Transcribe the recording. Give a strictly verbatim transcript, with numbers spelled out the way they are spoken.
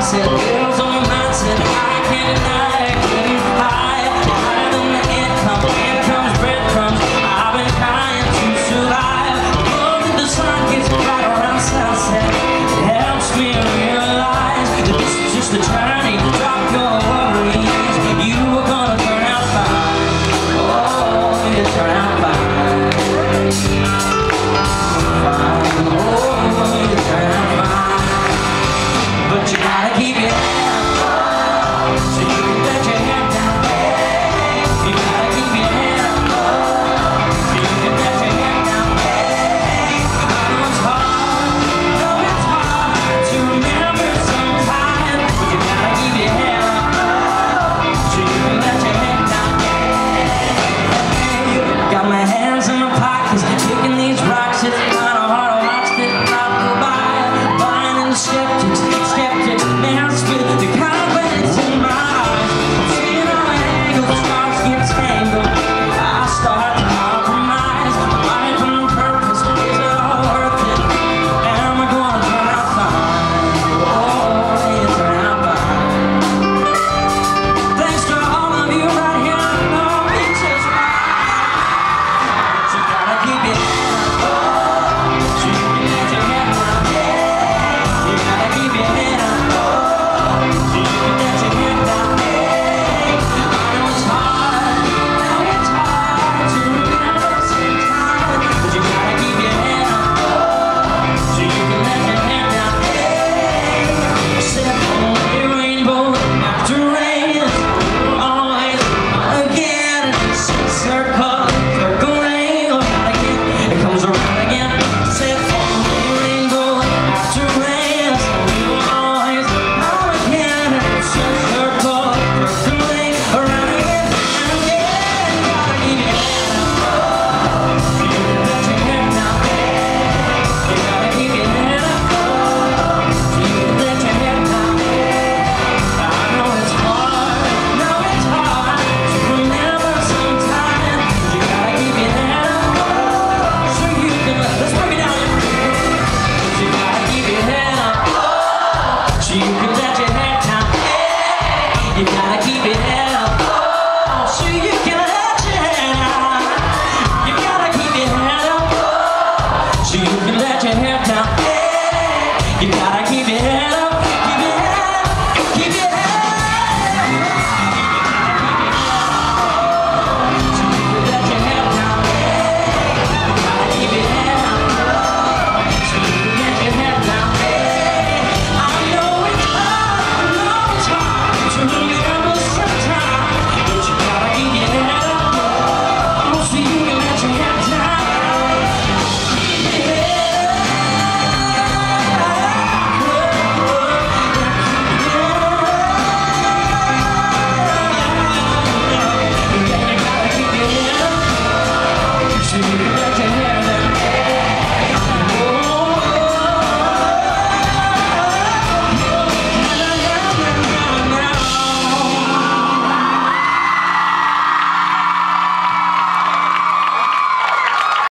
said, girls on my mind said, I can't deny it, getting high, higher than the income, income's breadcrumbs. I've been trying to survive. Look at the sun gets bright around sunset. It helps me realize that this is just a journey. Drop your worries, you are gonna turn out fine. Oh, you turn out fine. Fine, oh, you turn out fine. But you gotta keep your head up, so you can let your head down. You gotta keep your head up, so you can let your head down. I know it's hard, know it's hard to remember sometimes, but you gotta keep your head up, so you can let your head down. Got my hands in my pockets, kicking these rocks. It's kinda hard to watch this life go by. Buying into skeptics, skeptics, man, spit the confidence in my eyes. I'm seeing all angles, stars get tangled. I start to compromise. Life and purpose, is it all worth it? Am I gonna turn out fine? Oh, you turn out fine. Thanks to all of you right here, I know it's just right. So you gotta keep your head up, so you can let your head down. You gotta keep your head up, so you can let your head down. I know it's hard, now it's hard to remember sometimes, but you gotta keep your head up, so you can let your head down. I said only rainbow after rain, always again, it's a circle, circling around again, it comes around again. I said only rainbow after rain, always again, it's a circle, circling around again and again. Gotta keep your head up, so you can let your head down. You gotta keep your head up, so you can let your head down. I know it's hard, know it's hard to remember sometimes, but you gotta keep your head up, so you can let, let's break it down. So you gotta keep your head up, so you can let your head down. You gotta keep your head up, so you can let your head down. You gotta keep your head up, so you can let your head down. You gotta